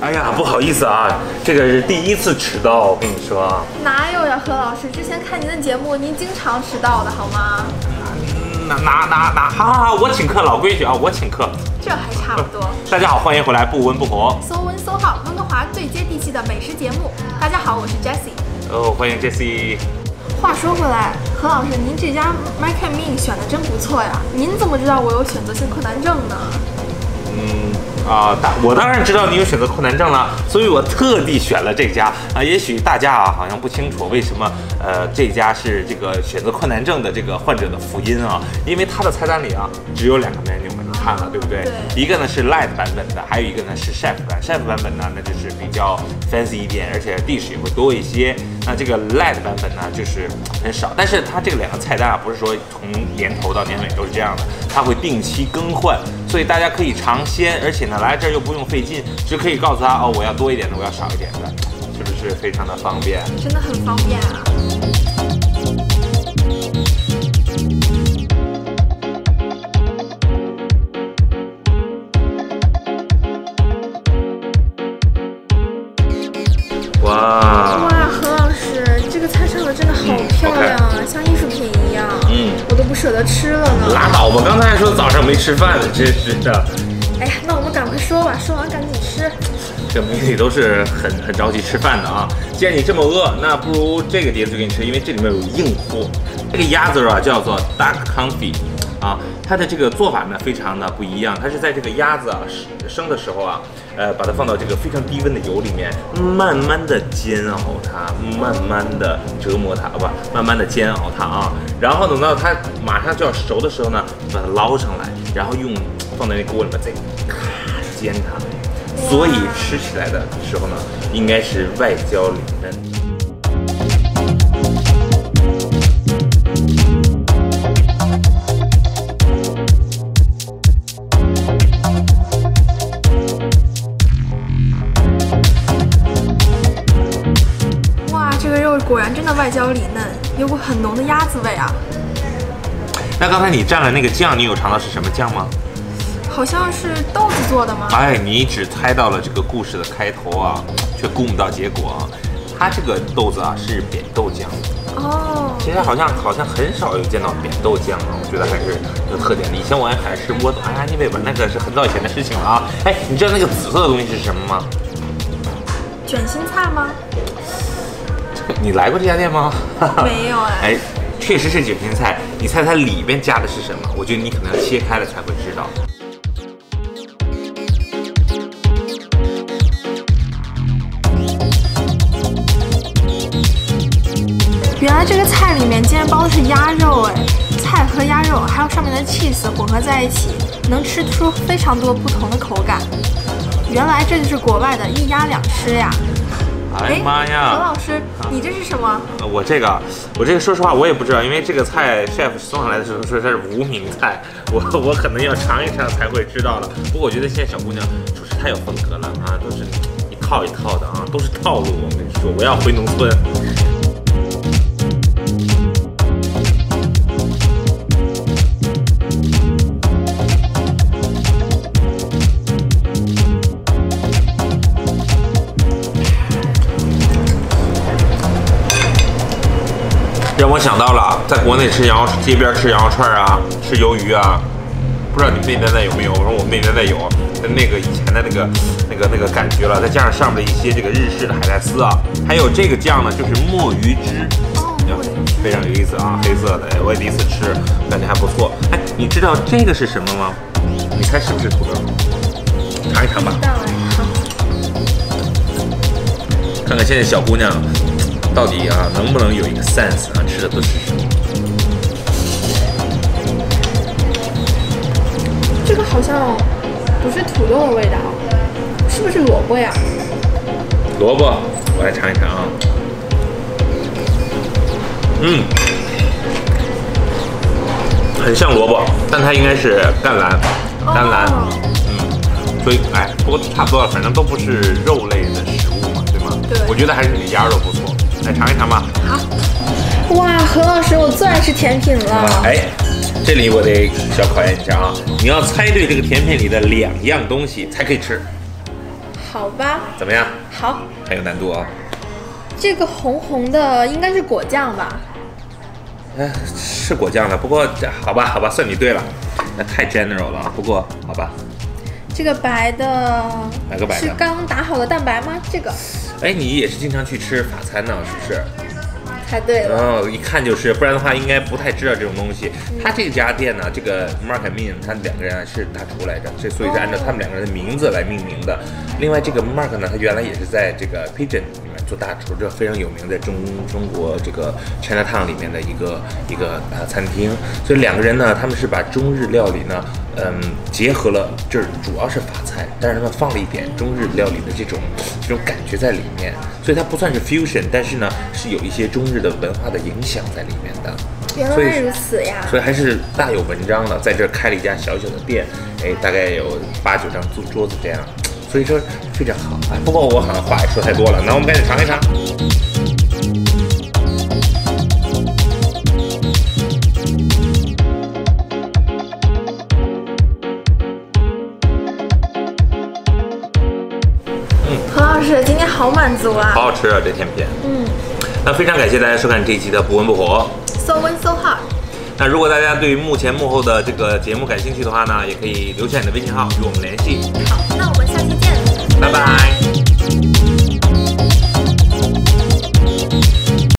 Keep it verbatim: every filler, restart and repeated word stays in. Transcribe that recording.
哎呀，不好意思啊，这个是第一次迟到，我跟你说啊。 哪有呀，何老师？之前看您的节目，您经常迟到的好吗？ 哪哪哪哪，好好好，我请客，老规矩啊，我请客。 这还差不多。 大家好，欢迎回来，不温不火， 搜温搜好，温哥华最接地气的美食节目。大家好，我是 Jessie。 哦，欢迎 Jessie。 话说回来，何老师，您这家 MyCanMean 选的真不错呀。您怎么知道我有选择性困难症呢？ 嗯啊，当、呃、我当然知道你有选择困难症了，所以我特地选了这家啊。也许大家啊好像不清楚为什么呃这家是这个选择困难症的这个患者的福音啊，因为它的菜单里啊只有两个 menu 嘛，你看了对不对？ 对。 一个呢是 light 版本的，还有一个呢是 chef 版。chef 版本呢那就是比较 fancy 一点，而且 dish 也会多一些。那这个 light 版本呢就是很少，但是它这个两个菜单啊不是说从年头到年尾都是这样的，它会定期更换，所以大家可以尝鲜，而且呢来这儿又不用费劲，只可以告诉他哦我要多一点的，我要少一点的，是不是非常的方便？ 真的很方便啊。 哇哇，何老师，这个菜上的真的好漂亮啊，嗯、像艺术品一样。嗯，我都不舍得吃了呢。 拉倒吧，刚才还说早上没吃饭呢，真是的。 哎呀，那我们赶快说吧，说完赶紧吃。 这美女都是很很着急吃饭的啊。既然你这么饿，那不如这个碟子就给你吃，因为这里面有硬货。这个鸭子啊叫做 duck confit 啊，它的这个做法呢非常的不一样，它是在这个鸭子啊生的时候啊。呃，把它放到这个非常低温的油里面，慢慢的煎熬它，慢慢的折磨它，不，慢慢的煎熬它啊。然后等到它马上就要熟的时候呢，把它捞上来，然后用放在那锅里面再咔煎它。所以吃起来的时候呢，应该是外焦里嫩。 果然真的外焦里嫩，有股很浓的鸭子味啊。 那刚才你蘸了那个酱，你有尝到是什么酱吗？ 好像是豆子做的吗？ 哎，你只猜到了这个故事的开头啊，却估不到结果啊。它这个豆子啊是扁豆酱。哦。其实好像好像很少有见到扁豆酱啊，我觉得还是有特点的。以前我还吃窝子，哎呀，你别吧，那个是很早以前的事情了啊。哎，你知道那个紫色的东西是什么吗？ 卷心菜吗？ 你来过这家店吗？ 没有哎。 哎，确实是卷心菜。你猜它里边加的是什么？我觉得你可能要切开了才会知道。 原来这个菜里面竟然包的是鸭肉哎！菜和鸭肉还有上面的 cheese 混合在一起，能吃出非常多不同的口感。原来这就是国外的一鸭两吃呀！ 哎呀妈呀！ 何老师，你这是什么？ 我这个，我这个，说实话我也不知道，因为这个菜 chef 送上来的时候说它是无名菜，我我可能要尝一尝才会知道了。不过我觉得现在小姑娘厨师太有风格了啊，都是一套一套的啊，都是套路。我跟你说，我要回农村。让我想到了，在国内吃羊肉街边吃羊肉串啊，吃鱿鱼啊，不知道你们那年代有没有？我说我们那年代有，跟那个以前的那个那个那个感觉了，再加上上面的一些这个日式的海带丝啊，还有这个酱呢，就是墨鱼汁，非常有意思啊，黑色的，我也第一次吃，感觉还不错。哎，你知道这个是什么吗？你猜是不是土豆？尝一尝吧。看看现在小姑娘。到底啊，能不能有一个 sense 啊？吃的都是什么？ 这个好像不是土豆的味道，是不是萝卜呀？ 萝卜，我来尝一尝啊。嗯，很像萝卜，但它应该是甘蓝，甘蓝。哦、嗯，所以哎，不过差不多了，反正都不是肉类的食物嘛，对吗？ 对。 我觉得还是你鸭肉不错。来尝一尝吧。 好。哇，何老师，我最爱吃甜品了。 哎，这里我得小考验一下啊！你要猜对这个甜品里的两样东西才可以吃。 好吧。 怎么样？ 好， 很有难度啊。 这个红红的应该是果酱吧？ 哎，是果酱的，不过这好吧，好吧，算你对了。那太 general 了，不过好吧。 这个白的， 哪个白的？ 是刚打好的蛋白吗？这个。 哎，你也是经常去吃法餐呢，是不是？ 猜对了。 哦，一看就是，不然的话应该不太知道这种东西。嗯、他这家店呢，这个 Mark and Min， 他两个人是大厨来着，这所以是按照他们两个人的名字来命名的。另外，这个 Mark 呢，他原来也是在这个 Pigeon 里面做大厨，这非常有名，在中中国这个 Chinatown 里面的一个一个呃餐厅。所以两个人呢，他们是把中日料理呢，嗯，结合了，就是主要是法菜，但是他们放了一点中日料理的这种这种感觉在里面，所以它不算是 fusion， 但是呢，是有一些中日的文化的影响在里面的。 原来如此呀！ 所以还是大有文章的，在这儿开了一家小小的店，哎，大概有八九张桌桌子这样，所以说非常好。哎，不过我好像话也说太多了，那我们赶紧尝一尝。 嗯，何老师今天好满足啊！ 好好吃啊，这甜品。 嗯。 那非常感谢大家收看这一期的不温不火 ，So Win So Hard。 那如果大家对于幕前幕后的这个节目感兴趣的话呢，也可以留下你的微信号与我们联系。 好，那我们下期见， 拜拜。